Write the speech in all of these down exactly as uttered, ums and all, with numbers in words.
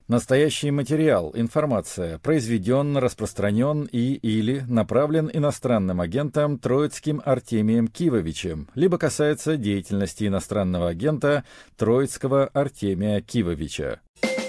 Настоящий материал, информация, произведен, распространен и или направлен иностранным агентом Троицким Артемием Кивовичем, либо касается деятельности иностранного агента Троицкого Артемия Кивовича.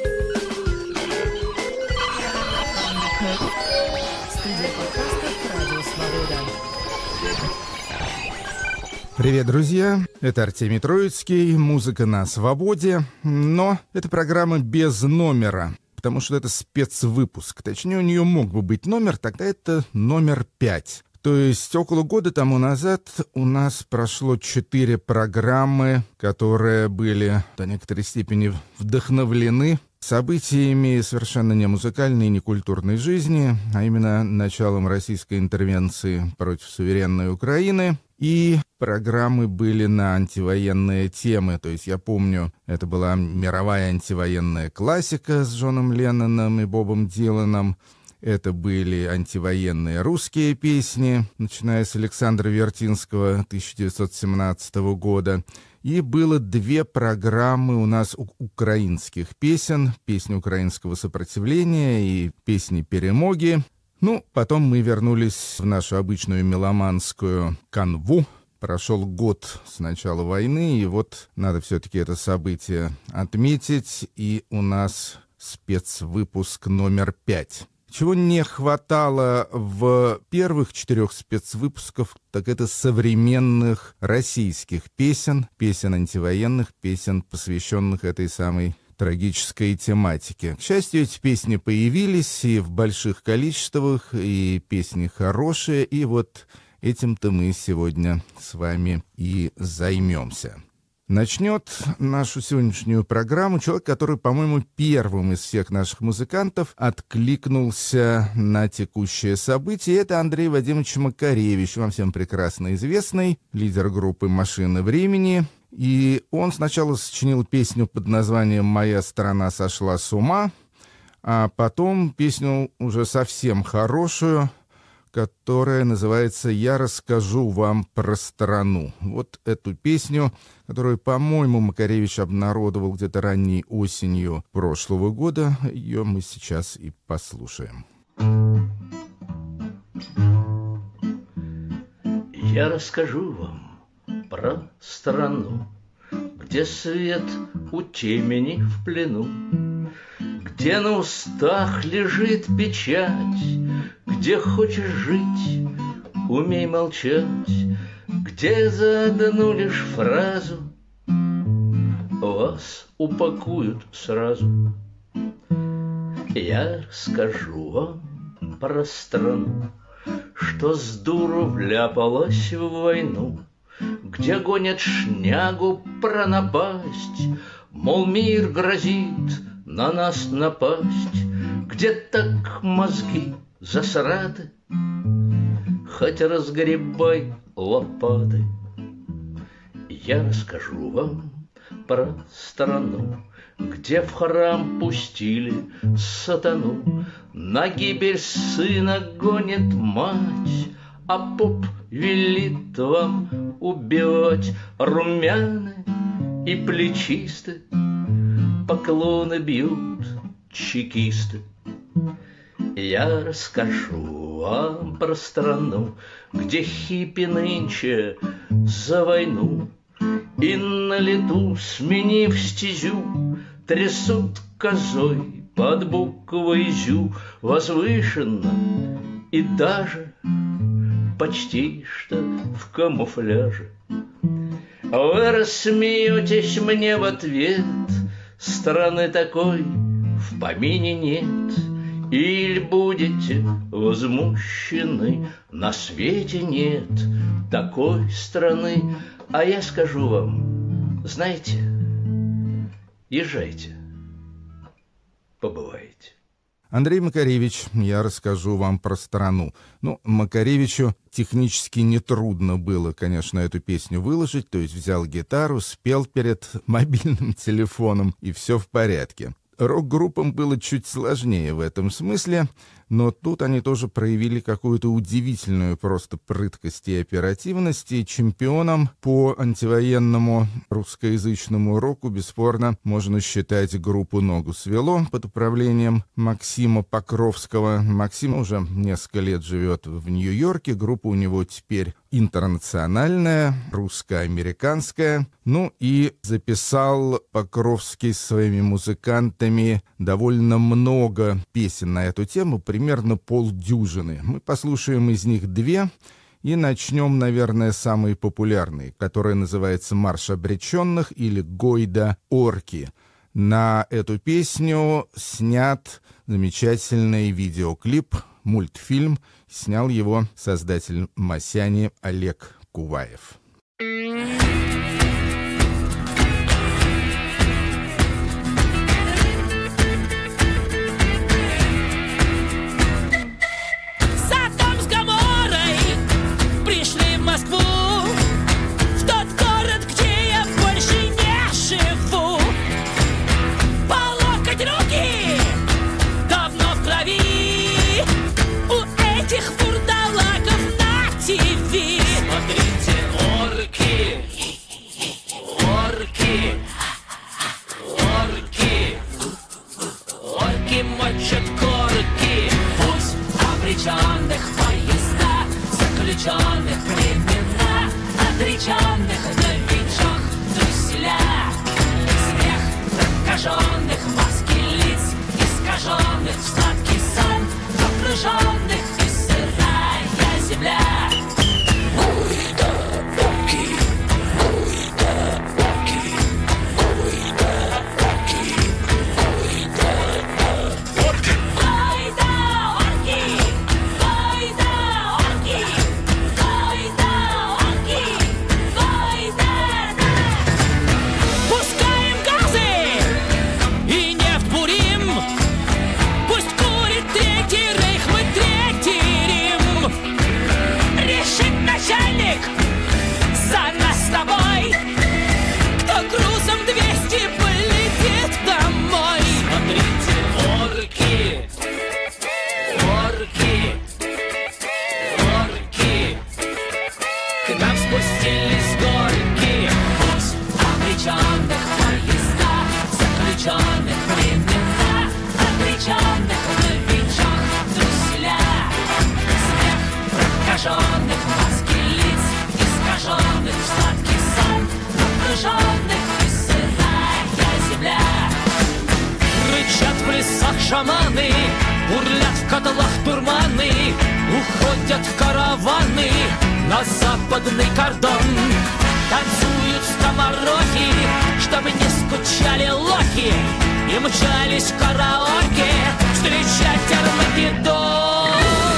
Привет, друзья! Это Артемий Троицкий, музыка на свободе, но это программа без номера, потому что это спецвыпуск. Точнее, у нее мог бы быть номер, тогда это номер пять. То есть около года тому назад у нас прошло четыре программы, которые были до некоторой степени вдохновлены событиями совершенно не музыкальной и не культурной жизни, а именно началом российской интервенции против суверенной Украины. И программы были на антивоенные темы. То есть я помню, это была мировая антивоенная классика с Джоном Ленноном и Бобом Диланом. Это были антивоенные русские песни, начиная с Александра Вертинского тысяча девятьсот семнадцатого года. И было две программы у нас украинских песен, песни украинского сопротивления и песни перемоги. Ну, потом мы вернулись в нашу обычную меломанскую канву. Прошел год с начала войны, и вот надо все-таки это событие отметить. И у нас спецвыпуск номер пять. Чего не хватало в первых четырех спецвыпусках, так это современных российских песен, песен антивоенных, песен, посвященных этой самой трагической тематике. К счастью, эти песни появились и в больших количествах, и песни хорошие, и вот этим-то мы сегодня с вами и займемся. Начнет нашу сегодняшнюю программу человек, который, по-моему, первым из всех наших музыкантов откликнулся на текущее событие. Это Андрей Вадимович Макаревич, вам всем прекрасно известный, лидер группы «Машина времени». И он сначала сочинил песню под названием «Моя страна сошла с ума», а потом песню уже совсем хорошую, которая называется «Я расскажу вам про страну». Вот эту песню, которую, по-моему, Макаревич обнародовал где-то ранней осенью прошлого года, ее мы сейчас и послушаем. Я расскажу вам про страну, где свет у темени в плену, где на устах лежит печать, где хочешь жить, умей молчать, где за одну лишь фразу вас упакуют сразу. Я расскажу вам про страну, что с дуру вляпалась в войну, где гонят шнягу про напасть, мол, мир грозит на нас напасть, где так мозги засраты, хоть разгребай лопаты. Я расскажу вам про страну, где в храм пустили сатану, на гибель сына гонит мать, а поп велит вам убивать. Румяны и плечисты поклоны бьют чекисты. Я расскажу вам про страну, где хиппи нынче за войну, и на лету, сменив стезю, трясут козой под буквой «зю» возвышенно и даже почти что в камуфляже. Вы рассмеетесь мне в ответ, страны такой в помине нет, или будете возмущены, на свете нет такой страны. А я скажу вам, знаете, езжайте, побывайте. Андрей Макаревич, я расскажу вам про страну. Ну, Макаревичу технически нетрудно было, конечно, эту песню выложить, то есть взял гитару, спел перед мобильным телефоном, и все в порядке. Рок-группам было чуть сложнее в этом смысле, но тут они тоже проявили какую-то удивительную просто прыткость и оперативность, и чемпионом по антивоенному русскоязычному року бесспорно можно считать группу «Ногу свело» под управлением Максима Покровского. Максим уже несколько лет живет в Нью-Йорке, группа у него теперь интернациональная, русско-американская. Ну и записал Покровский со своими музыкантами довольно много песен на эту тему, примерно полдюжины. Мы послушаем из них две и начнем, наверное, самый популярный, который называется «Марш обреченных» или «Гойда орки». На эту песню снят замечательный видеоклип, мультфильм. Снял его создатель «Масяни» Олег Куваев. Мочат корки, пусть обреченных поезда, заключенных времена, отреченных новичок, труселя, смех прокаженных, маски лиц, искаженных в сладкий сон, окруженных и сырая земля. Шаманы бурлят в котлах турманы, уходят караваны на западный кордон. Танцуют скоморохи, чтобы не скучали лохи, и мчались караоке встречать Армагеддон.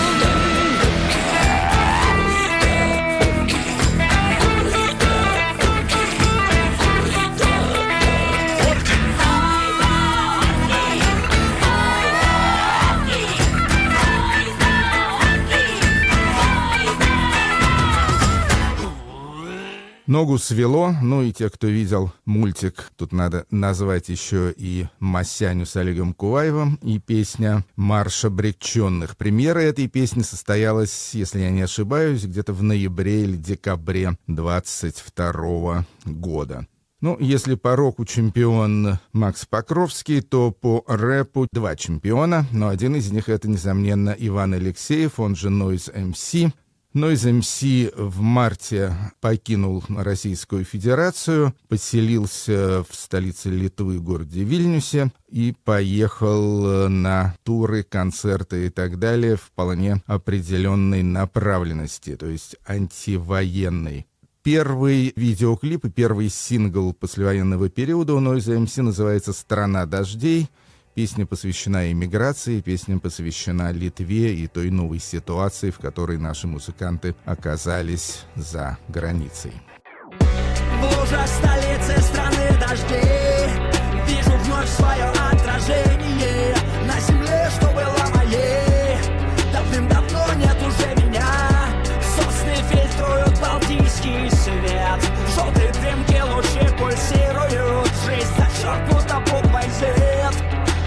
«Ногу свело», ну и те, кто видел мультик, тут надо назвать еще и Масяню с Олегом Куваевым, и песня «Марш обреченных». Премьера этой песни состоялась, если я не ошибаюсь, где-то в ноябре или декабре двадцать второго года. Ну, если по року чемпион Макс Покровский, то по рэпу два чемпиона, но один из них — это, несомненно, Иван Алексеев, он же Noise эм си. Noise эм си в марте покинул Российскую Федерацию, поселился в столице Литвы, городе Вильнюсе, и поехал на туры, концерты и так далее вполне определенной направленности, то есть антивоенной. Первый видеоклип и первый сингл послевоенного периода у Noise эм си называется «Страна дождей». Песня посвящена эмиграции, песня посвящена Литве и той новой ситуации, в которой наши музыканты оказались за границей. В лужах столицы страны дождей вижу вновь свое отражение на земле, что было моей. Давным-давно нет уже меня. Сосны фильтруют балтийский свет. В желтой дымке лучи пульсируют. Жизнь зачеркнута буквой Z.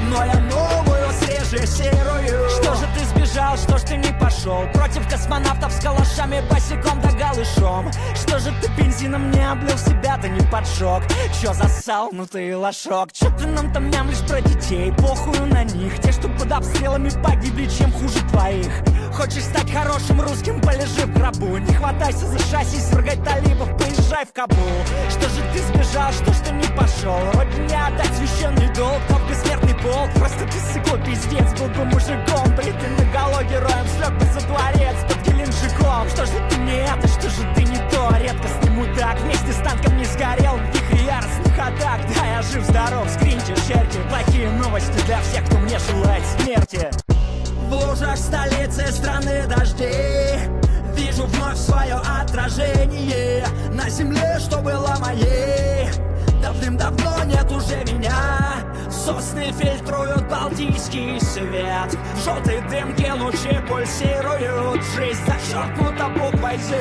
пошел против космонавтов с калашами, босиком да голышом. Что же ты бензином не облил, себя-то не поджег? Чё засал, ну ты лошок? Чё ты нам там мямлишь про детей? Похую на них, те, что под обстрелами погибли, чем хуже твоих. Хочешь стать хорошим русским, полежи в гробу. Не хватайся за шасси, свергай талибов, поезжай в Кабул. Что же ты сбежал, что ж ты не пошел? Родине отдать священный долг, там бессмертный полк. Просто ты сыкло, пиздец, был бы мужиком. Бритый наголо героем, слег бы за дворец под Геленджиком. Что же ты не это, что же ты не то? Редкостный мудак, вместе с танком не сгорел в вихре яростных атак. Да, я жив-здоров, скриньте, шерьте. Плохие новости для всех, кто мне желает смерти. В лужах столицы страны дождей вижу вновь свое отражение на земле, что было моей. Давным-давно нет уже меня. Сосны фильтруют балтийский свет. В желтой дымке лучи пульсируют. Жизнь зачеркнута буквой Z.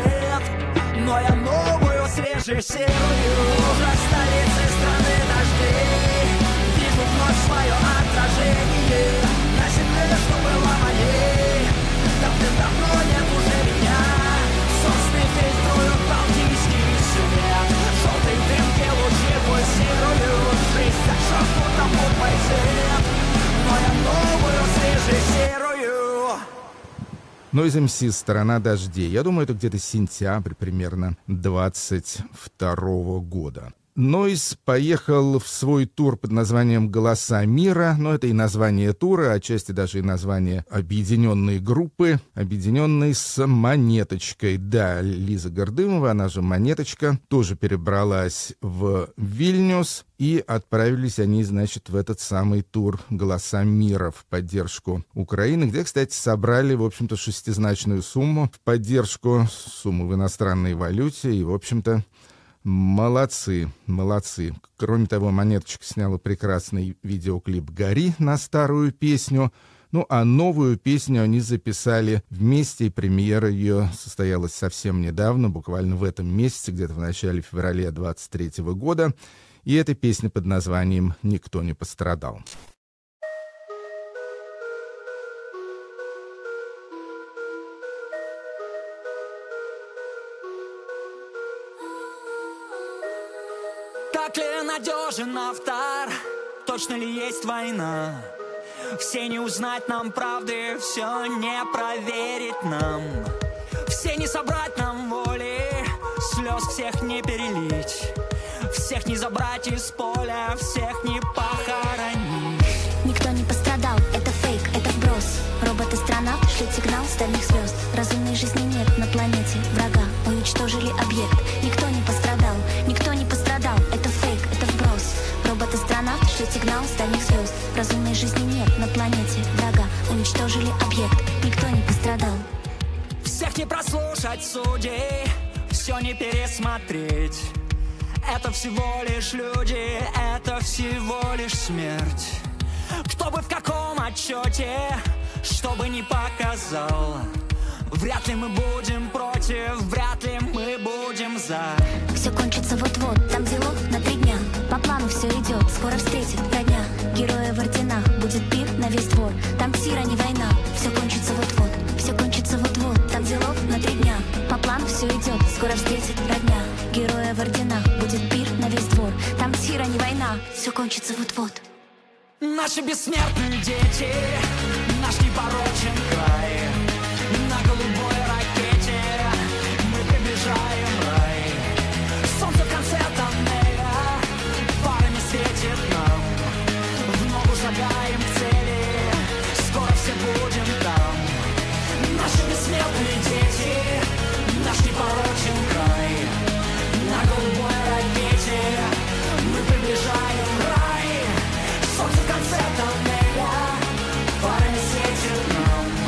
Но я новую срежиссирую. В лужах столицы страны дождей вижу вновь свое отражение на земле, что было моей. Давным-давно нет уже меня. Сосны фильтруют балтийский свет. В желтой дымке лучи пульсируют. Жизнь зачеркнута буквой Z. Но я новую срежиссирую. Noise эм си «Сторона дождей». Я думаю, это где-то сентябрь примерно двадцать второго года. Noise поехал в свой тур под названием «Голоса мира», но это и название тура, отчасти даже и название объединенной группы, объединенной с «Монеточкой». Да, Лиза Гордымова, она же «Монеточка», тоже перебралась в Вильнюс, и отправились они, значит, в этот самый тур «Голоса мира» в поддержку Украины, где, кстати, собрали, в общем-то, шестизначную сумму в поддержку, сумму в иностранной валюте, и, в общем-то, молодцы, молодцы. Кроме того, «Монеточка» сняла прекрасный видеоклип «Гори» на старую песню. Ну, а новую песню они записали вместе, и премьера ее состоялась совсем недавно, буквально в этом месяце, где-то в начале февраля двадцать третьего года. И эта песня под названием «Никто не пострадал». Так ли надежен автор? Точно ли есть война? Все не узнать нам правды, все не проверить нам. Все не собрать нам воли, слез всех не перелить. Всех не забрать из поля, всех не похоронить. Никто не пострадал, это фейк, это вброс. Роботы-астронавт шлют сигнал с дальних звезд. Разумной жизни нет на планете врага. Уничтожили объект, никто не пострадал. Никто не пострадал, это фейк, это вброс. Роботы-астронавт шлют сигнал с дальних звезд. Разумной жизни нет на планете врага. Уничтожили объект, никто не пострадал. Всех не прослушать судей, все не пересмотреть. Это всего лишь люди, это всего лишь смерть. Кто бы в каком отчете, что бы ни показал, вряд ли мы будем против, вряд ли мы будем за. Все кончится вот-вот, там делов на три дня. По плану все идет, скоро встретит родня. Героя в орденах, будет пир на весь двор. Там тира, не война, все кончится вот-вот. Все кончится вот-вот, там делов на три дня. По плану все идет, скоро встретит родня. Героя в орденах, будет пир на весь двор. Там тира, не война, все кончится вот-вот. Наши бессмертные дети, наш непорочен край. На голубой ракете мы приближаем рай. Солнце в конце тоннеля фарами светит нам. В ногу шагаем к цели, скоро все будем там. Наши бессмертные дети, наш непорочен край. На голубой ракете мы приближаем рай. Солнце в конце тоннеля фарами светит нам.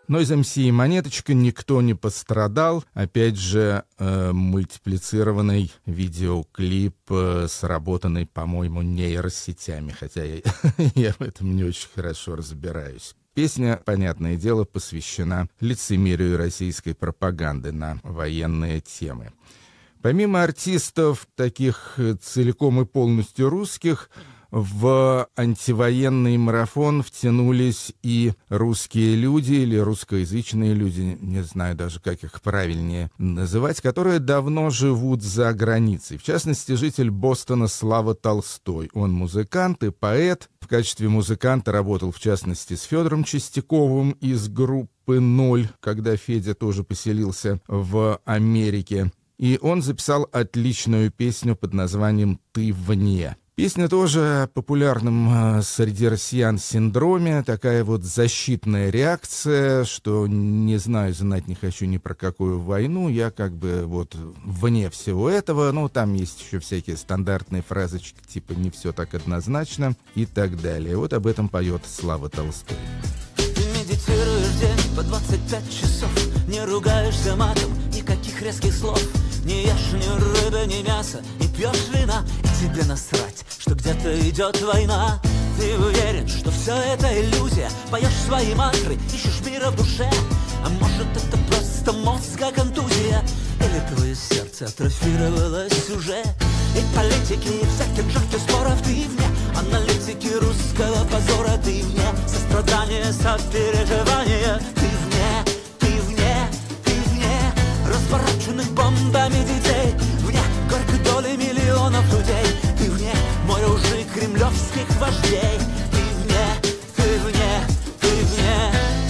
Но из эм си и «Монеточка» никто не пострадал. Опять же, э, мультиплицированный видеоклип, э, сработанный, по-моему, нейросетями, хотя я, я в этом не очень хорошо разбираюсь. Песня, понятное дело, посвящена лицемерию российской пропаганды на военные темы. Помимо артистов, таких целиком и полностью русских, в антивоенный марафон втянулись и русские люди, или русскоязычные люди, не знаю даже, как их правильнее называть, которые давно живут за границей. В частности, житель Бостона Слава Толстой. Он музыкант и поэт. В качестве музыканта работал, в частности, с Федором Чистяковым из группы «Ноль», когда Федя тоже поселился в Америке. И он записал отличную песню под названием «Ты вне». Песня тоже о популярном среди россиян синдроме, такая вот защитная реакция, что не знаю, знать не хочу ни про какую войну, я как бы вот вне всего этого, ну там есть еще всякие стандартные фразочки, типа «не все так однозначно» и так далее. Вот об этом поет Слава Толстой. Ты медитируешь день по двадцать пять часов, не ругаешься матом, никаких резких слов. Не ешь ни рыбы, ни мяса, не пьешь вина, и тебе насрать, что где-то идет война. Ты уверен, что все это иллюзия, поешь свои мантры, ищешь мира в душе. А может это просто мозга контузия, или твое сердце атрофировалось уже. И политики, и всяких жарких споров ты вне, аналитики русского позора ты вне, сострадания, сопереживания ты вне, ты вне, ты вне, развороченных бомбами детей, вне горькой доли миллионов людей, ты вне моря лжи кремлевских вождей, ты вне, ты вне, ты вне.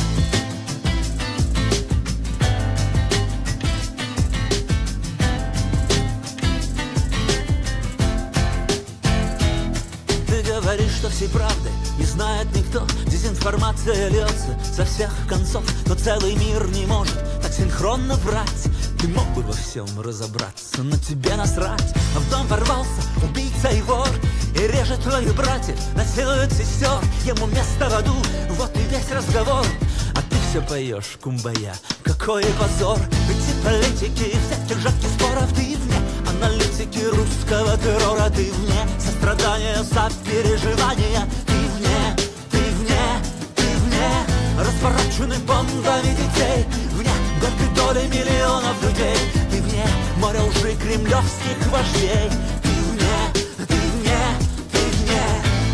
Ты говоришь, что всей правды не знает никто, дезинформация льется со всех концов, но целый мир не может так синхронно врать. Ты мог бы во всем разобраться, но тебе насрать. А в дом ворвался убийца и вор, и режет твоих братьев, насилует сестер. Ему место в аду, вот и весь разговор. А ты все поешь, кумбая, какой позор. Ведь и политики, и всяких жарких споров ты вне, аналитики русского террора ты вне, сострадания, сопереживания ты вне, ты вне, ты вне, развороченных бомбами детей, вне горькой доли миллионов людей, ты вне моря лжи кремлевских вождей, ты вне, ты вне, ты вне.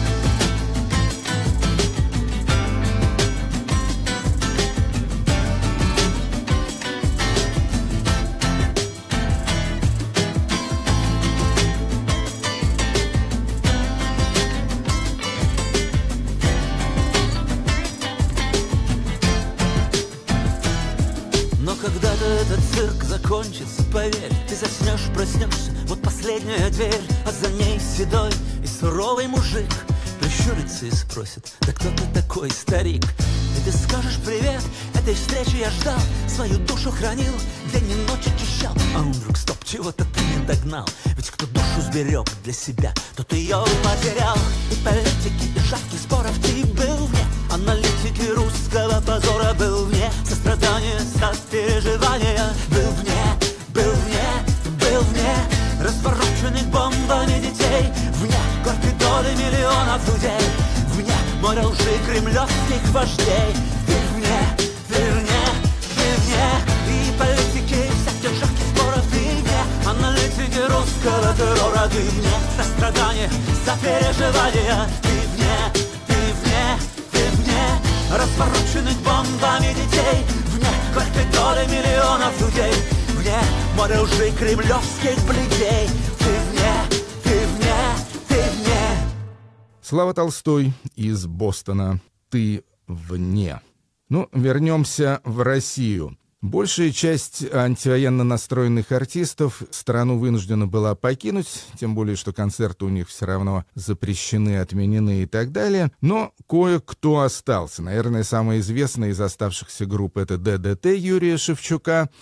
Когда-то этот цирк закончится, поверь. Ты заснешь, проснешься, вот последняя дверь, а за ней седой и суровый мужик прищурится и спросит: да кто ты такой, старик? И ты скажешь: привет, этой встречи я ждал, свою душу хранил, день и ночь очищал. А он вдруг: стоп, чего-то ты не догнал. Ведь кто душу сберег для себя, тот ее потерял. И политики, и жарких споров ты был вне, аналитики русского позора был вне, сострадания, сопереживания был вне, был вне, был вне, развороченных бомбами детей, вне горькой доли миллионов людей, вне моря лжи кремлевских вождей, ты вне, ты вне, ты вне, и политики, и всяких жарких споров ты вне, аналитики русского террора ты вне, сострадания, сопереживания ты вне, ты вне, ты вне, развороченных бомбами детей, вне горькой доли миллионов людей, вне моря лжи кремлевских бледей, ты вне, ты вне, ты вне. Слава Толстой из Бостона. «Ты вне». Ну, вернемся в Россию. Большая часть антивоенно настроенных артистов страну вынуждена была покинуть, тем более, что концерты у них все равно запрещены, отменены и так далее. Но кое-кто остался. Наверное, самая известная из оставшихся групп — это ДДТ Юрия Шевчука.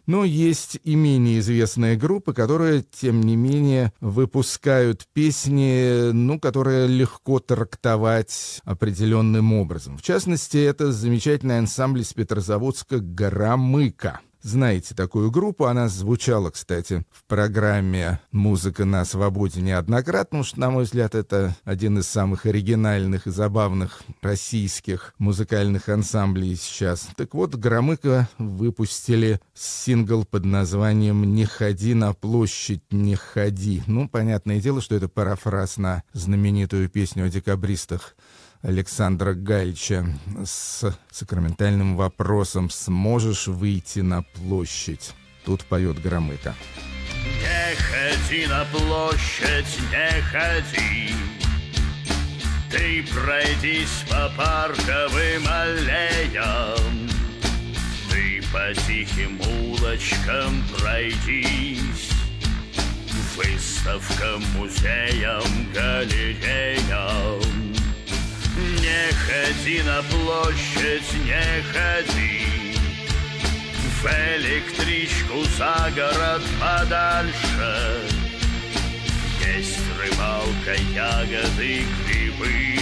Но есть и менее известные группы, которые, тем не менее, выпускают песни, ну, которые легко трактовать определенным образом. В частности, это замечательный ансамбль из Петрозаводска «Горомыка». Знаете такую группу, она звучала, кстати, в программе «Музыка на свободе» неоднократно, потому что, на мой взгляд, это один из самых оригинальных и забавных российских музыкальных ансамблей сейчас. Так вот, «Горомыка» выпустили сингл под названием «Не ходи на площадь, не ходи». Ну, понятное дело, что это парафраз на знаменитую песню о декабристах Александра Галича с сакраментальным вопросом «Сможешь выйти на площадь?» Тут поет Горомыка. Не ходи на площадь, не ходи, ты пройдись по парковым аллеям, ты по тихим улочкам пройдись, выставкам, музеям, галереям. Не ходи на площадь, не ходи, в электричку за город подальше. Есть рыбалка, ягоды, грибы,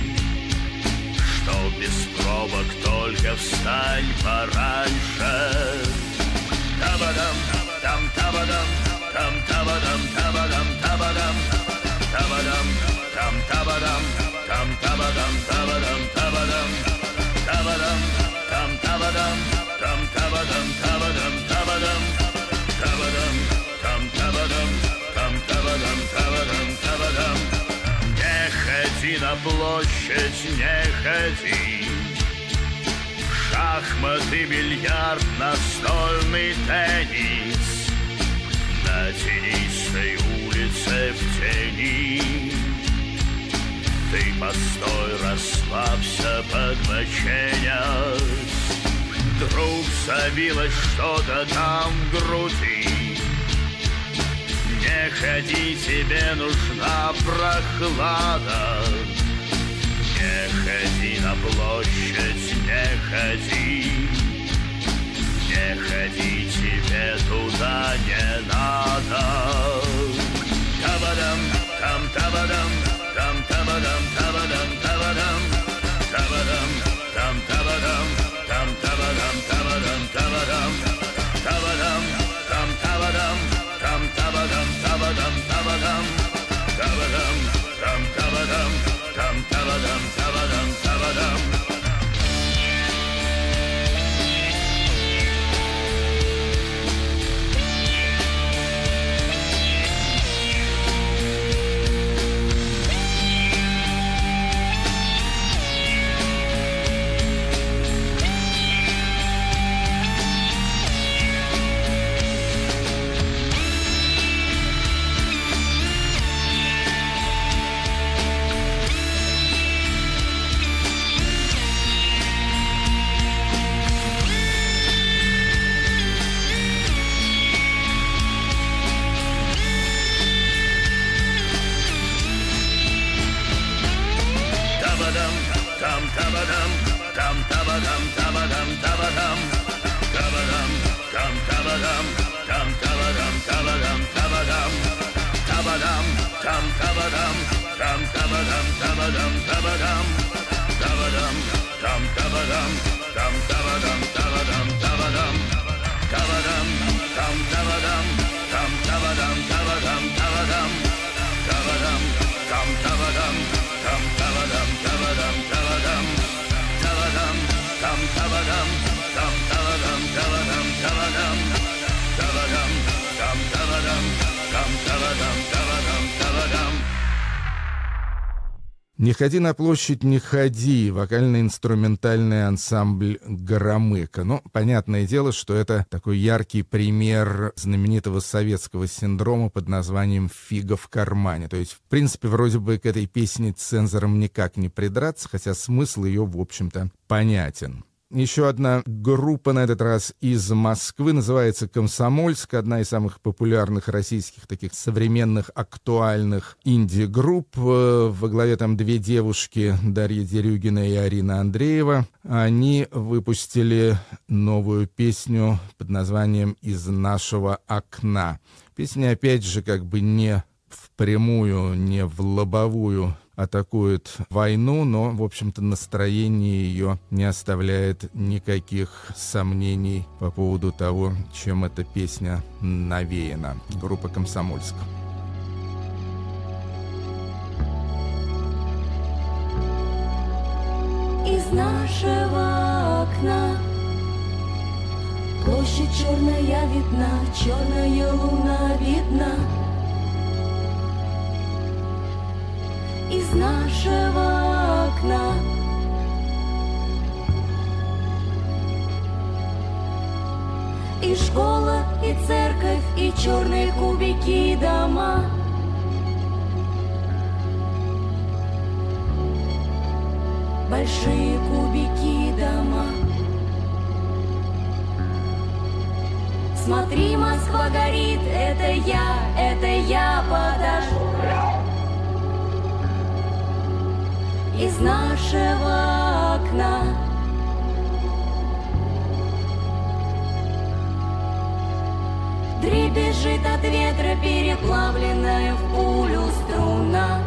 что без пробок, только встань пораньше. Табадам, там табадам, там табадам, табадам, табадам, табадам, там табадам. Там табадам, табадам, табадам, табадам, там табадам, там табадам, табадам, табадам, табадам, там табадам, там табадам, табадам, табадам. Не ходи на площадь, не ходи, шахматы, бильярд, настольный теннис, на тенистой улице в тени. Ты постой, расслабься, подмоченясь, вдруг забилось что-то там в груди. Не ходи, тебе нужна прохлада. Не ходи на площадь, не ходи, не ходи, тебе туда не надо. Табадам, там табадам, там табадам, табадам, табадам, табадам, там табадам, там табадам, табадам, табадам, табадам, там табадам, там табадам, табадам, табадам, табадам, там табадам, там табадам, табадам, табадам. «Не ходи на площадь, не ходи» — вокально-инструментальный ансамбль «Горомыка». Ну, понятное дело, что это такой яркий пример знаменитого советского синдрома под названием «фига в кармане». То есть, в принципе, вроде бы к этой песне цензорам никак не придраться, хотя смысл ее, в общем-то, понятен. Еще одна группа, на этот раз из Москвы, называется «Комсомольск», одна из самых популярных российских таких современных, актуальных инди-групп. Во главе там две девушки, Дарья Дерюгина и Арина Андреева. Они выпустили новую песню под названием «Из нашего окна». Песня, опять же, как бы не впрямую, не в лобовую атакует войну, но, в общем-то, настроение ее не оставляет никаких сомнений по поводу того, чем эта песня навеяна. Группа «Комсомольск». Из нашего окна площадь черная видна, черная луна видна. Из нашего окна и школа, и церковь, и черные кубики, и дома. Большие кубики, и дома. Смотри, Москва горит, это я, это я подожду. Из нашего окна дребезжит от ветра переплавленная в пулю струна.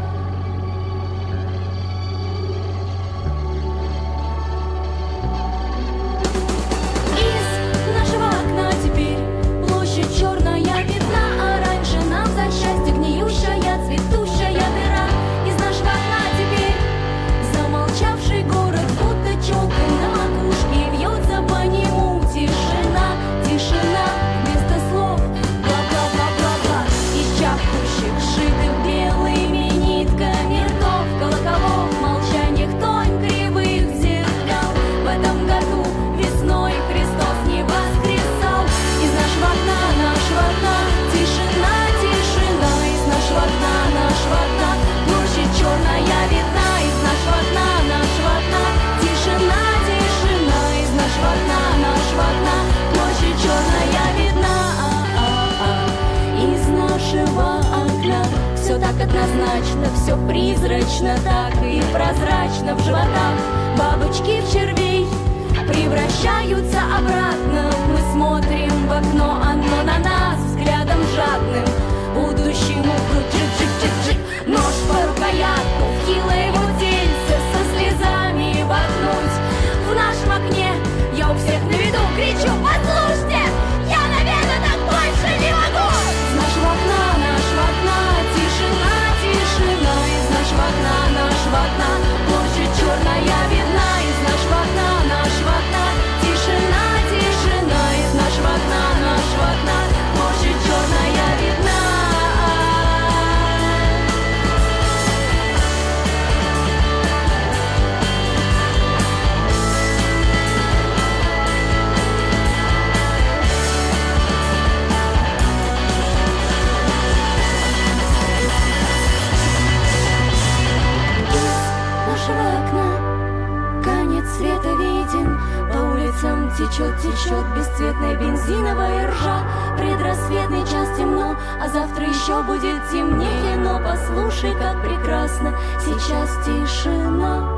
Из нашего окна теперь площадь черная видна, а раньше нам за счастье гниющая, цветущая дыра. Из нашего окна теперь замолчавший город, будто челка на макушке, вьется по нему тишина, тишина, вместо слов бла-бла-бла-бла-бла. Из чахнущих, сшитых белыми нитками ртов, колоколов, молчаниях тонь кривых зеркал. В этом году весной Христос не воскресал. Из нашего окна, нашего окна, тишина, тишина. Из нашего окна, нашего окна, площадь черная видна. Из нашего окна, нашего окна, тишина, тишина. Из нашего окна, нашего окна, площадь черная видна. Из нашего окна все так однозначно, все призрачно, так и прозрачно. В животах бабочки в червей превращаются обратно. Мы смотрим в окно, оно на нас взглядом жадным. Будущему джик-джик-джик-джик, нож по рукоятку, в хилое его тельце со слезами воткнуть. В нашем окне я у всех на виду кричу: послушайте, я, наверное, так больше не могу. Из нашего окна, нашего окна, тишина, тишина. Из нашего окна, нашего окна, площадь черная видна. Из нашего окна, нашего окна, тишина, тишина. Из нашего окна, нашего окна, площадь черная видна. Света виден, по улицам течет, течет бесцветная бензиновая ржа. Предрассветный час темно, а завтра еще будет темнее. Но послушай, как прекрасно сейчас тишина.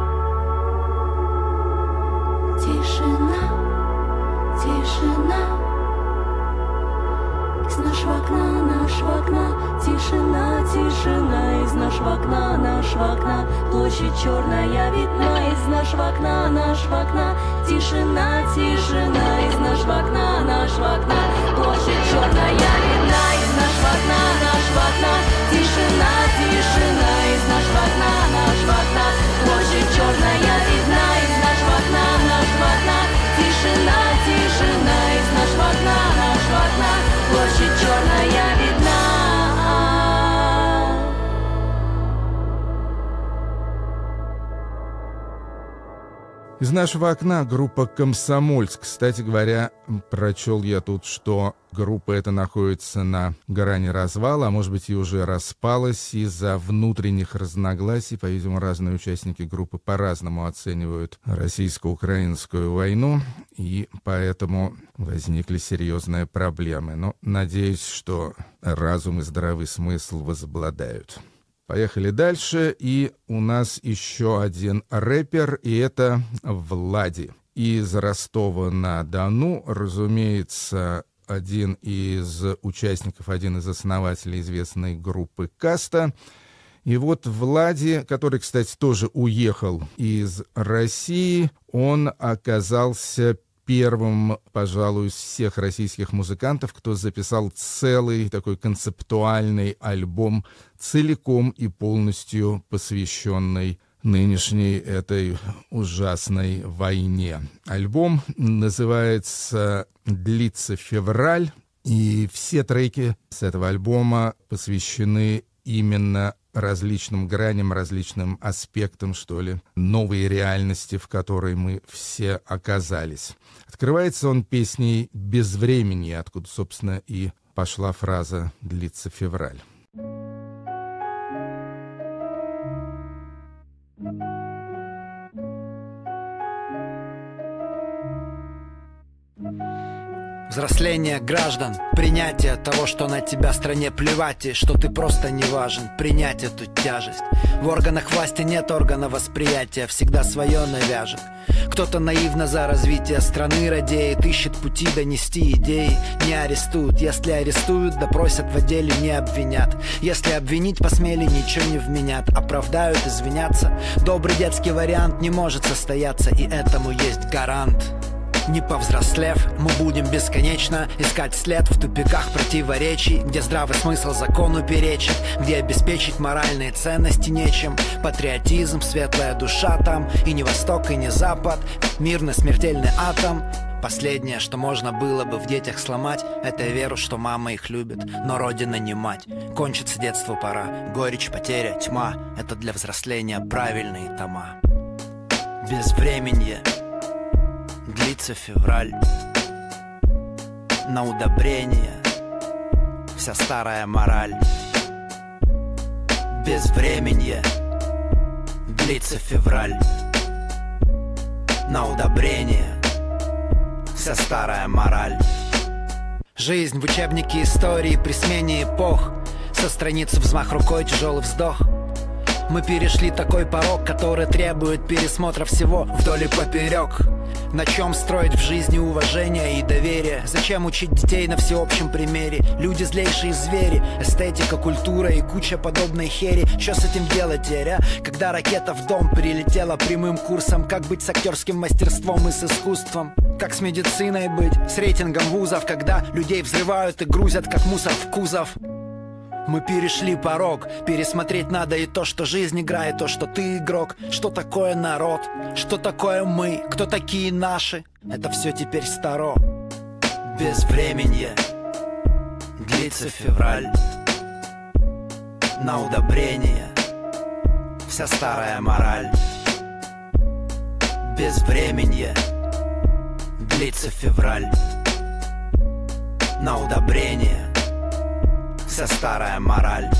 Тишина, тишина. Из нашего окна, нашего окна, тишина, тишина. Из нашего окна, нашего окна, площадь черная видна. Из нашего окна, нашего окна, тишина, тишина. Из нашего окна, нашего окна, площадь черная видна. Из нашего окна, нашего окна, тишина, тишина. Из нашего окна, нашего окна, площадь черная видна. Из нашего окна, нашего окна, тишина, тишина. Из нашего окна, нашего окна, площадь черная видна. Из нашего окна группа «Комсомольск». Кстати говоря, прочел я тут, что группа эта находится на грани развала, а может быть и уже распалась из-за внутренних разногласий. По-видимому, разные участники группы по-разному оценивают российско-украинскую войну, и поэтому возникли серьезные проблемы. Но надеюсь, что разум и здравый смысл возобладают. Поехали дальше, и у нас еще один рэпер, и это Влади. Из Ростова-на-Дону, разумеется, один из участников, один из основателей известной группы «Каста». И вот Влади, который, кстати, тоже уехал из России, он оказался первым, пожалуй, из всех российских музыкантов, кто записал целый такой концептуальный альбом, целиком и полностью посвященный нынешней этой ужасной войне. Альбом называется «Длится февраль», и все треки с этого альбома посвящены именно различным граням, различным аспектам, что ли, новой реальности, в которой мы все оказались. Открывается он песней «Безвременье», откуда, собственно, и пошла фраза «Длится февраль». Взросление граждан, принятие того, что на тебя стране плевать, и что ты просто не важен, принять эту тяжесть. В органах власти нет органа восприятия, всегда свое навяжет. Кто-то наивно за развитие страны радеет, ищет пути донести идеи. Не арестуют, если арестуют, допросят в отделе, не обвинят. Если обвинить посмели, ничего не вменят. Оправдают, извинятся. Добрый детский вариант не может состояться, и этому есть гарант. Не повзрослев, мы будем бесконечно искать след в тупиках противоречий, где здравый смысл закону перечит, где обеспечить моральные ценности нечем. Патриотизм, светлая душа там, и не восток, и не запад, мирный смертельный атом. Последнее, что можно было бы в детях сломать, это веру, что мама их любит, но родина не мать. Кончится детство пора, горечь, потеря, тьма — это для взросления правильные тома. Безвременье. Длится февраль, на удобрение вся старая мораль. Безвременье. Длится февраль, на удобрение вся старая мораль. Жизнь в учебнике истории при смене эпох, со страницы взмах рукой, тяжелый вздох. Мы перешли такой порог, который требует пересмотра всего вдоль и поперек. На чем строить в жизни уважение и доверие? Зачем учить детей на всеобщем примере? Люди злейшие звери, эстетика, культура и куча подобной хери. Что с этим делать, теря? Когда ракета в дом прилетела прямым курсом, как быть с актерским мастерством и с искусством? Как с медициной быть, с рейтингом вузов, когда людей взрывают и грузят, как мусор в кузов? Мы перешли порог, пересмотреть надо и то, что жизнь играет, то, что ты игрок. Что такое народ, что такое мы, кто такие наши, это все теперь старо. Безвременье. Длится февраль, на удобрение вся старая мораль. Безвременье. Длится февраль, на удобрение вся старая мораль.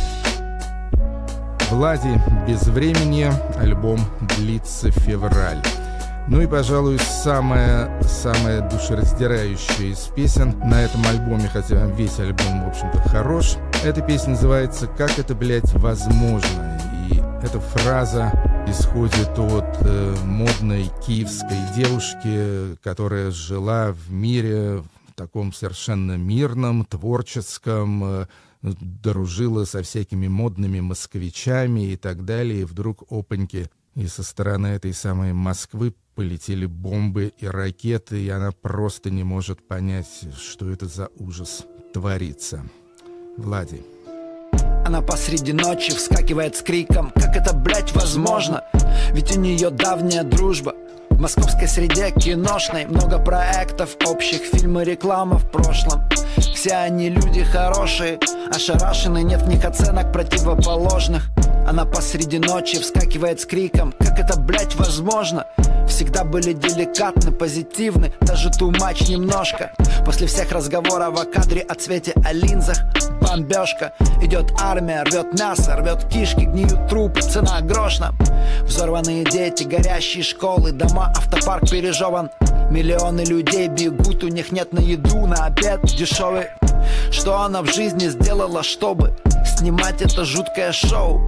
Влади, «Безвременье», альбом «Длится февраль». Ну и, пожалуй, самая, самая душераздирающая из песен на этом альбоме, хотя весь альбом, в общем-то, хорош. Эта песня называется «Как это, блядь, возможно?». И эта фраза исходит от э, модной киевской девушки, которая жила в мире в таком совершенно мирном, творческом, э, дружила со всякими модными москвичами и так далее, и вдруг, опаньки, и со стороны этой самой Москвы полетели бомбы и ракеты, и она просто не может понять, что это за ужас творится. Влади. Она посреди ночи вскакивает с криком: как это, блядь, возможно? Ведь у нее давняя дружба. В московской среде киношной много проектов общих, фильмы, реклама в прошлом. Все они люди хорошие, ошарашены, нет в них оценок противоположных. Она посреди ночи вскакивает с криком: как это, блядь, возможно? всегда были деликатны, позитивны, даже too much немножко. После всех разговоров о кадре, о цвете, о линзах, бомбежка. Идет армия, рвет мясо, рвет кишки, гниют трупы, цена грош нам. Взорванные дети, горящие школы, дома, автопарк пережеван. Миллионы людей бегут, у них нет на еду, на обед дешевый. Что она в жизни сделала, чтобы снимать это жуткое шоу?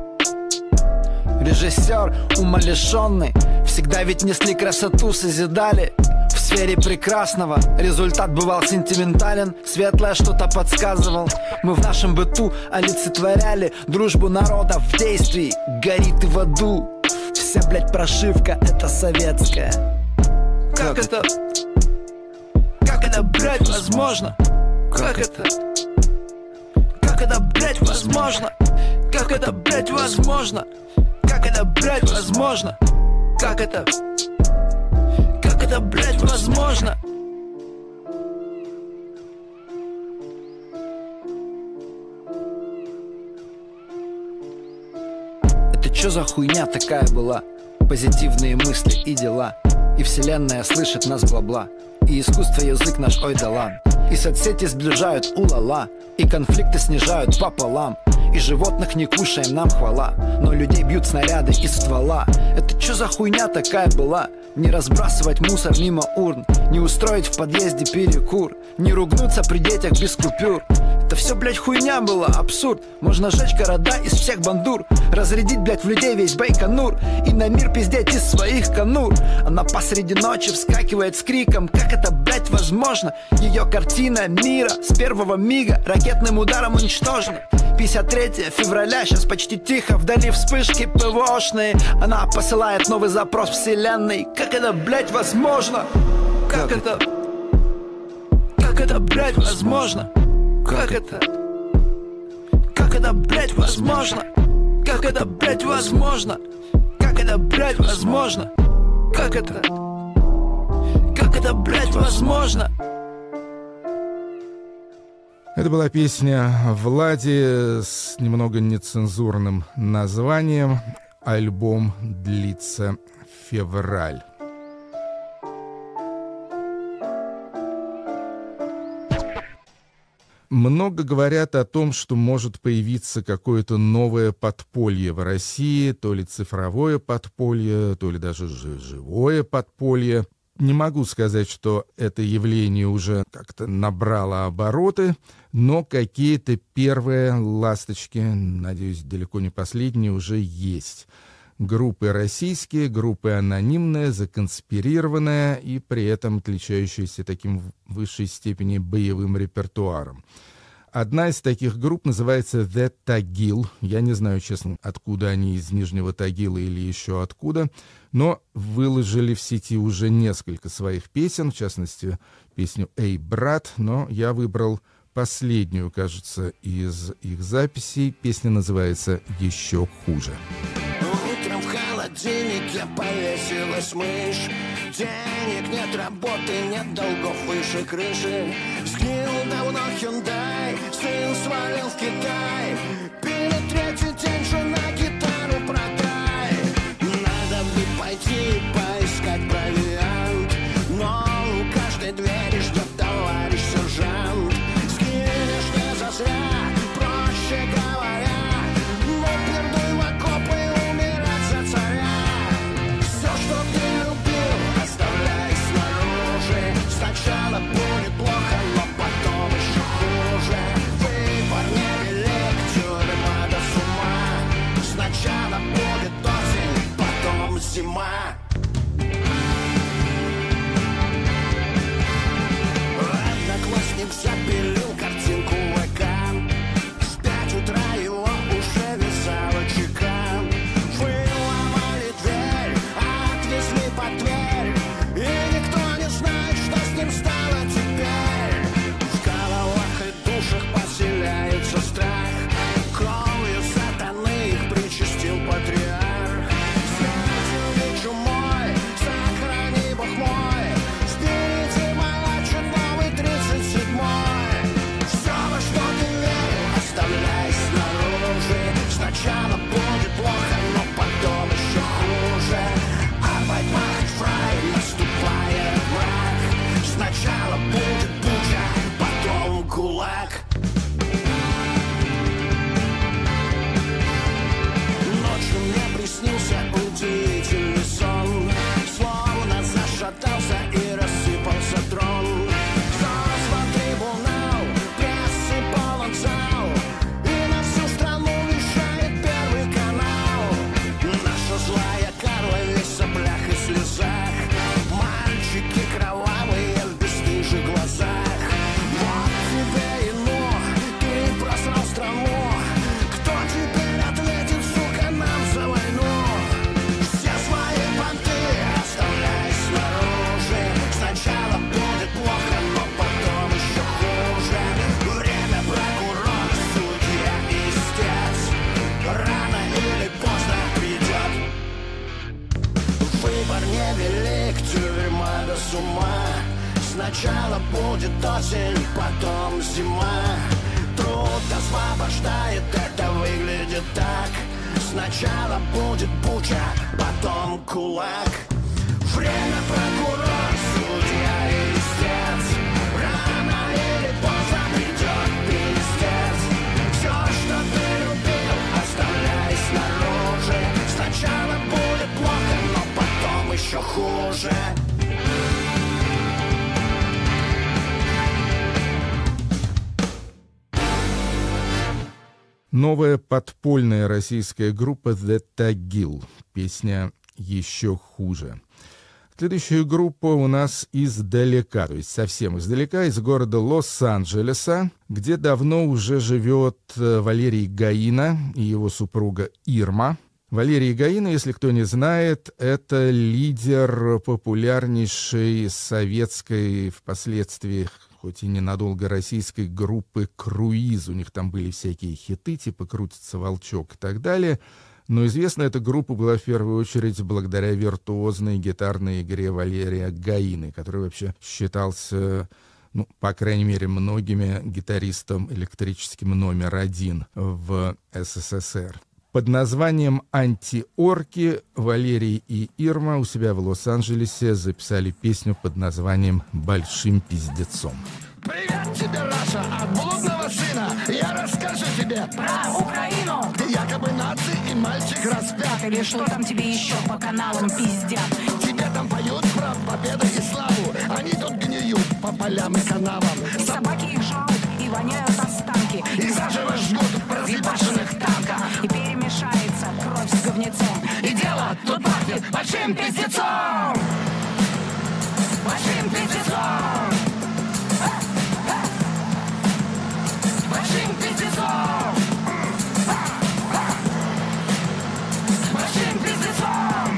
Режиссер умалишенный, всегда ведь несли красоту, созидали в сфере прекрасного. Результат бывал сентиментален, светлое что-то подсказывал. Мы в нашем быту олицетворяли дружбу народа в действии. Горит и в аду, вся, блядь, прошивка это советская. Как это? Как это, блядь, возможно? Как это? Как это, блядь, возможно? Как это, блядь, возможно? Как это, блядь, возможно? Как это? Как это, блядь, возможно? Это чё за хуйня такая была? Позитивные мысли и дела. И вселенная слышит нас бла-бла. И искусство язык наш ой да лан. И соцсети сближают у-ла-ла. И конфликты снижают пополам. И животных не кушаем, нам хвала. Но людей бьют снаряды из ствола. Это чё за хуйня такая была? Не разбрасывать мусор мимо урн, не устроить в подъезде перекур, не ругнуться при детях без купюр. Это все, блядь, хуйня была, абсурд. Можно сжечь города из всех бандур, разрядить, блядь, в людей весь Байконур и на мир пиздеть из своих конур. Она посреди ночи вскакивает с криком: как это, блядь, возможно? Ее картина мира с первого мига ракетным ударом уничтожена. пятьдесят третьего февраля, сейчас почти тихо, вдали вспышки ПВОшные. Она посылает новый запрос вселенной. Как это, блядь, возможно? Как это? Как это, блядь, возможно? Как это? Как это, блядь, возможно? Как это, блядь, возможно? Как это, блядь, возможно? Как это? Как это, блядь, возможно? Это была песня Влади с немного нецензурным названием. Альбом длится февраль. Много говорят о том, что может появиться какое-то новое подполье в России, то ли цифровое подполье, то ли даже живое подполье. Не могу сказать, что это явление уже как-то набрало обороты, но какие-то первые ласточки, надеюсь, далеко не последние, уже есть. Группы российские, группы анонимные, законспирированные и при этом отличающиеся таким в высшей степени боевым репертуаром. Одна из таких групп называется The Tagil. Я не знаю, честно, откуда они, из Нижнего Тагила или еще откуда, но выложили в сети уже несколько своих песен, в частности, песню «Эй, брат», но я выбрал последнюю, кажется, из их записей. Песня называется «Еще хуже». Утром в холодильнике повесилась мышь. Денег нет, работы нет, долгов выше крыши. Сгнил давно Hyundai, сын свалил в Китай. Пили третий день, жена гитару продай. Надо бы пойти поискать провиант, но у каждой двери ждет товарищ сержант. Скинешь не зазря, проще говоря. Ну, пердуй в окопы и умирать за царя. Все, что ты любил, оставляй снаружи. Сначала будет плохо, но потом еще хуже. Выбор невелик, тюрьма до с ума. Сначала будет осень, потом зима. Одноклассник запилил картинку в ВК. В пять утра его уже вязала чека. Выломали дверь, отвезли под Тверь, и никто не знает, что с ним стало теперь. В головах и душах поселяется страх. Кровью сатаны их причастил патриарх. Святый чумой, сохрани Бог мой. Впереди маячит новый тридцать седьмой. Все, во что ты верил, оставляй снаружи. Сначала будет плохо, но потом еще хуже. Arbeit macht кулак. Ночью мне приснился удивительный сон, словно зашатался и рассыпался трон. Зазва трибунал, прессы полон зал, и на всю страну вещает Первый канал. Наша злая Карла весь в соплях и слезах, мальчики кровавые в бесстыжих глазах. Вот тебе и ну, ты просрал страну, кто теперь ответит, сука, нам за войну? Все свои понты оставляй снаружи, сначала будет плохо, но потом еще хуже. Время прокурор, судья и истец, рано или поздно придет. Выбор невелик, тюрьма до с ума. Сначала будет осень, потом зима. Труд освобождает, это выглядит так. Сначала будет буча, потом кулак. Время прокурор, судья и истец, рано или поздно придет пиздец. Все, что ты любил, оставляй снаружи. Сначала будет плохо, но потом еще хуже. Новая подпольная российская группа The Tagil. Песня «Еще хуже». Следующая группа у нас издалека, то есть совсем издалека, из города Лос-Анджелеса, где давно уже живет Валерий Гаина и его супруга Ирма. Валерий Гаина, если кто не знает, это лидер популярнейшей советской, впоследствии, хоть и ненадолго, российской группы «Круиз». У них там были всякие хиты, типа «Крутится волчок» и так далее. Но известна эта группа была в первую очередь благодаря виртуозной гитарной игре Валерия Гаины, который вообще считался, ну, по крайней мере, многими гитаристом электрическим номер один в СССР. Под названием «Антиорки» Валерий и Ирма у себя в Лос-Анджелесе записали песню под названием «Большим пиздецом». Привет тебе, Раша, от блудного сына. Я расскажу тебе про Украину, где якобы нации и мальчик распят. Или что там тебе еще по каналам пиздят? Тебе там поют про победу и славу. Они тут гниют по полям и канавам. И собаки их жрут, и воняют останки. И заживо жгут в разъебашенных танках. И перемешается кровь с говнецом. И дело тут пахнет большим пиздецом. Большим пиздецом. Большим пиздецом! Большим пиздецом!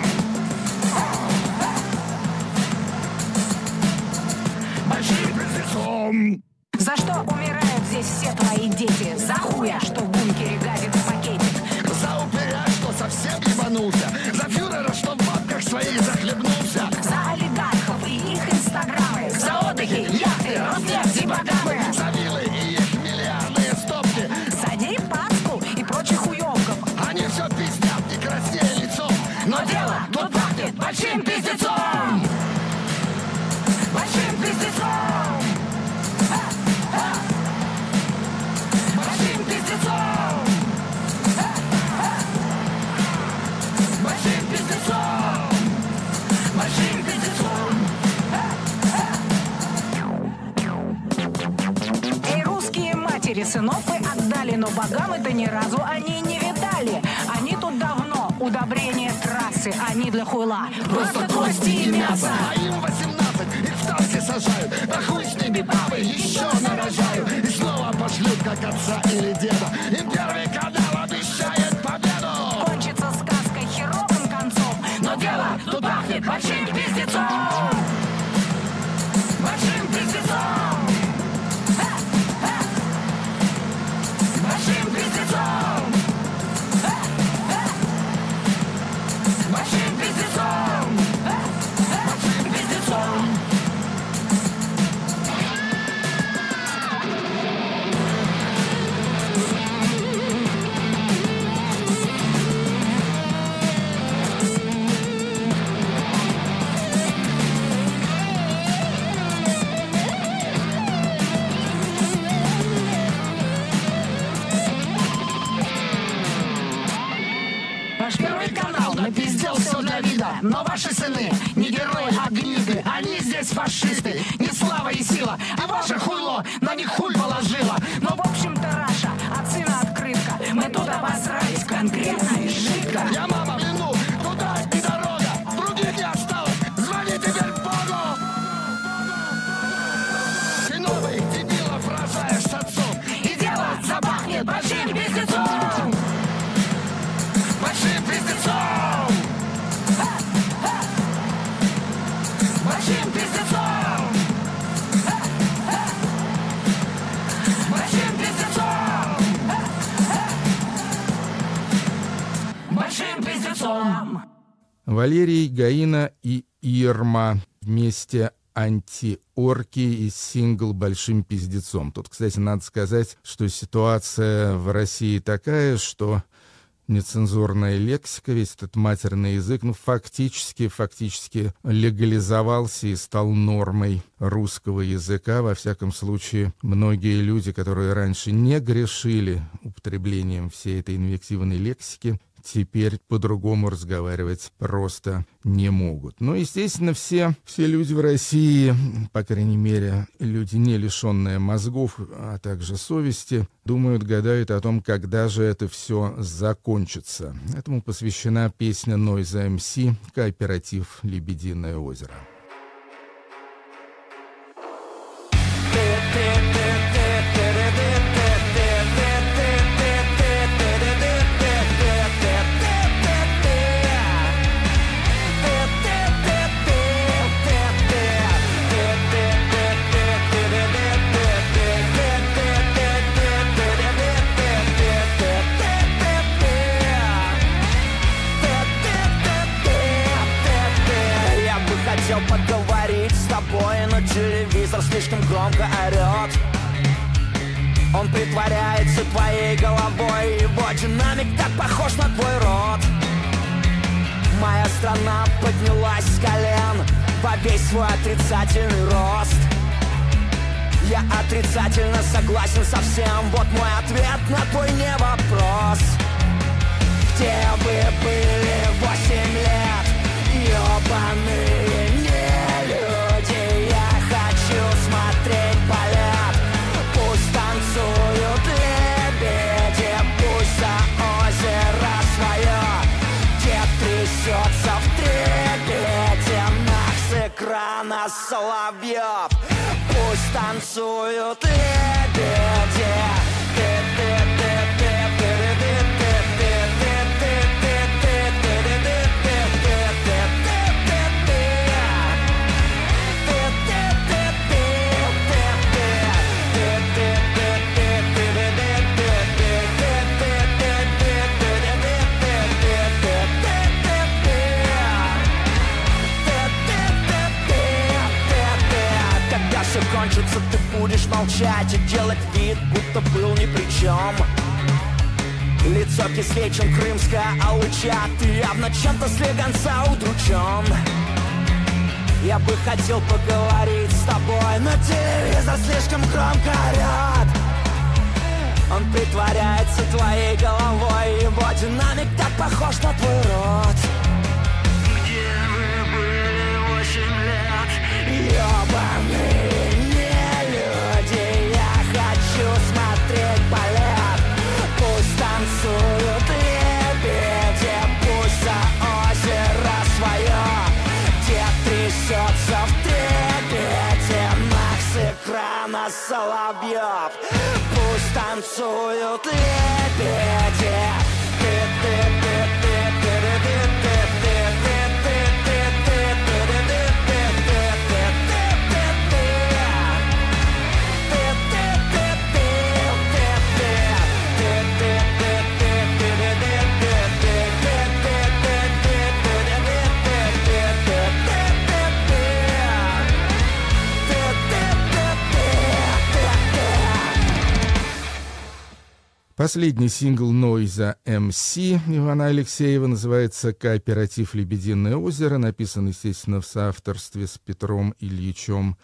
Большим пиздецом! За что умирают здесь все твои дети? За хуя, что в бункере гадит пакетик. За упыря, что совсем ебанулся. За фюрера, что в бабках своих захлебнулся. За олигархов и их инстаграмы. За отдыхи, яхты, Роснефть и богамы. За виллы и их миллиардные стопки. За Дерипаску и прочих уёбков. Они все пиздят, не краснея лицом. Но дело тут пахнет большим пиздецом. Большим пиздецом. Большим пиздецом. Большим пиздецом. Большим пиздецом. Эй, русские матери, сынов вы отдали, но богам это ни разу они не видали. Они тут давно, удобрение трассы, они для хуйла просто кости и мясо. А им восемнадцать, их в танки сажают. А хуй с ними бабы еще нарожают. И снова пошлют, как отца или деда. Им Первый канал обещает победу. Кончится сказка херовым концом, но дело тут пахнет большим пиздецом. Большим пиздецом. Большим пиздецом. Большим пиздецом. Большим пиздецом. хотел все для вида, но ваши сыны не герои, а гниды. Они здесь фашисты, не слава и сила, а ваше хуйло на них хуй положила. Ну, в общем-то, Раша, от сына открытка. Мы тут обосрались конкретно и жидко. Я мама, блину, туда и дорога, других не осталось, звони теперь Богу. Ты новых дебилов рожаешь с отцом, И дело забахнет большим пиздецом. большим пиздецом. Большим пиздецом. Большим пиздецом. Большим пиздецом. Валерий, Гаина и Ирма вместе антиорки и сингл «Большим пиздецом». Тут, кстати, надо сказать, что ситуация в России такая, что нецензурная лексика, весь этот матерный язык, ну, фактически, фактически легализовался и стал нормой русского языка. Во всяком случае, многие люди, которые раньше не грешили употреблением всей этой инвективной лексики, теперь по-другому разговаривать просто не могут. Но, естественно, все, все люди в России, по крайней мере, люди, не лишенные мозгов, а также совести, думают, гадают о том, когда же это все закончится. Этому посвящена песня Noise эм си «Кооператив Лебединое озеро». Хотел поговорить с тобой, но телевизор слишком громко орет. Он притворяется твоей головой, его динамик так похож на твой рот. Моя страна поднялась с колен во весь свой отрицательный рост. Я отрицательно согласен со всем, вот мой ответ на твой не вопрос. Где вы были восемь лет, ёбаные нелюди? Я хочу смотреть полет, пусть танцуют лебеди, пусть за озеро свое дед трясется в трепете, нах с экрана Соловьев. Пусть танцуют лебеди. Все кончится, ты будешь молчать и делать вид, будто был ни при чем. Лицо кислее, чем крымская алыча, ты явно чем-то слегонца удручен. Я бы хотел поговорить с тобой, но телевизор слишком громко орет. Он притворяется твоей головой, его динамик так похож на твой рот. Где вы были восемь лет, ёбаные нелюди? Я хочу смотреть полет, пусть танцуют лебеди, пусть за озеро свое дед трясется в трепете, нах с экрана Соловьев. Пусть танцуют лебеди. Последний сингл Noise эм си Ивана Алексеева называется «Кооператив Лебединое озеро», написан, естественно, в соавторстве с Петром Ильичем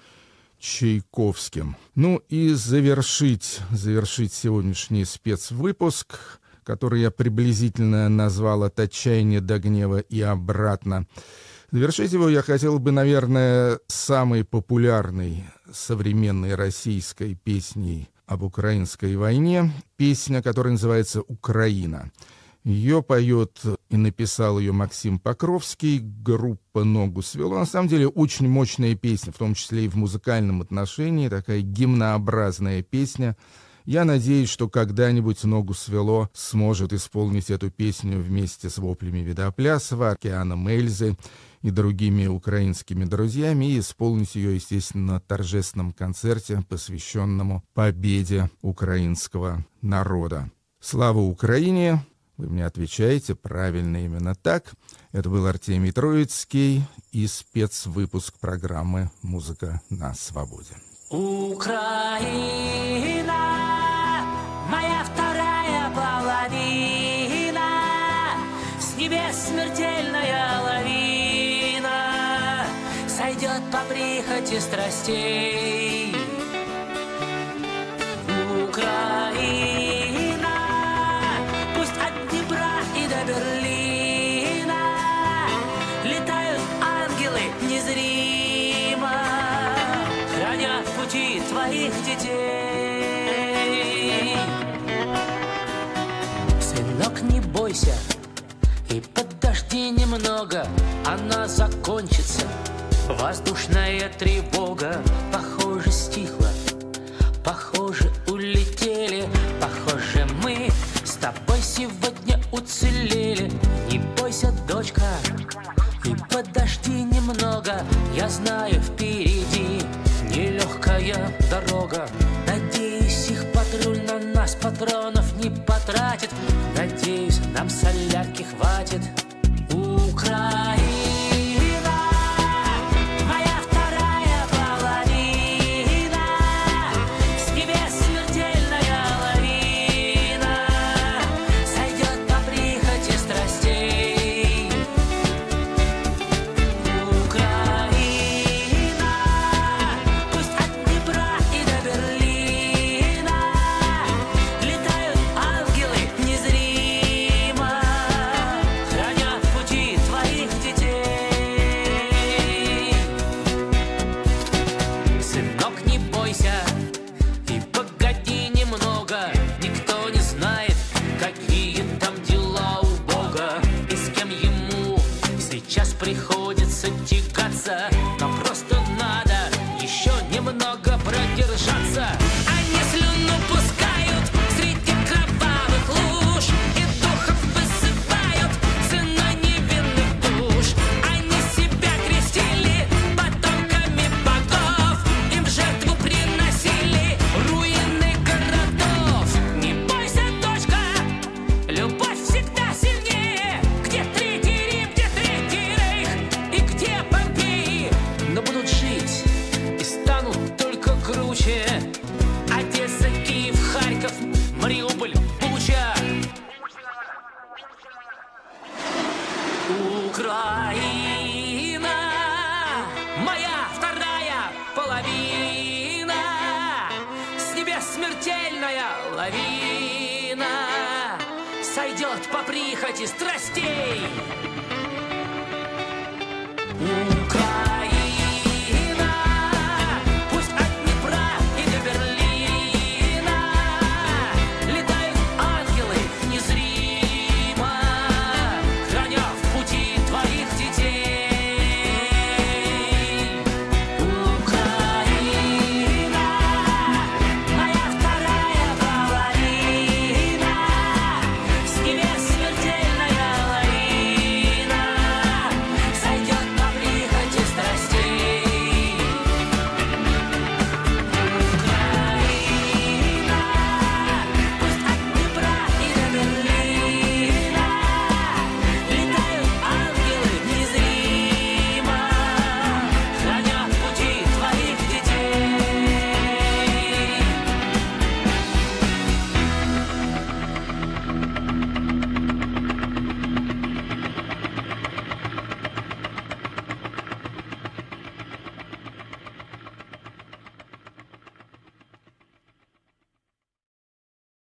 Чайковским. Ну и завершить, завершить сегодняшний спецвыпуск, который я приблизительно назвал «От отчаяния до гнева и обратно». Завершить его я хотел бы, наверное, самой популярной современной российской песней об украинской войне, песня, которая называется «Украина». Ее поет и написал ее Максим Покровский, группа «Ногу свело». На самом деле очень мощная песня, в том числе и в музыкальном отношении, такая гимнообразная песня. Я надеюсь, что когда-нибудь «Ногу свело» сможет исполнить эту песню вместе с воплями Видоплясова, Океаном Эльзы и другими украинскими друзьями, и исполнить ее, естественно, на торжественном концерте, посвященному победе украинского народа. Слава Украине! Вы мне отвечаете правильно, именно так. Это был Артемий Троицкий и спецвыпуск программы «Музыка на свободе». Украина, моя вторая половина, с небес смертельная лавина сойдет по прихоти страстей. Украина, пусть от Днепра и до Берлина летают ангелы незримо, хранят пути твоих детей. Сынок, не бойся и подожди немного, она закончится. Воздушная тревога, похоже, стихла, похоже, улетели, похоже, мы с тобой сегодня уцелели. Не бойся, дочка, и подожди немного, я знаю, впереди нелегкая дорога. Надеюсь, их патруль на нас патронов не потратит. Надеюсь, нам солярки хватит. Украина, моя вторая половина, с небес смертельная лавина сойдет по прихоти страстей. Украина, пусть от Днепра и до Берлина летают ангелы незримо, хранят пути твоих детей. Сынок, не бойся и погоди немного, никто не знает, какие там дела у Бога и с кем ему сейчас приходится тягаться. Но просто надо еще немного продержаться. Они слюну пускают среди кровавых луж и духов высыпают ценой невинных душ. Они себя крестили потомками богов, им в жертву приносили руины городов. Не бойся, дочка, любовь всегда сильнее. Где Третий Рим, где Третий Рейх и где Помпеи, но будут жить и станут только круче. Одесса, Киев, Харьков, Мариуполь, Буча. Украина, моя вторая половина, с небес смертельная лавина сойдет по прихоти страстей.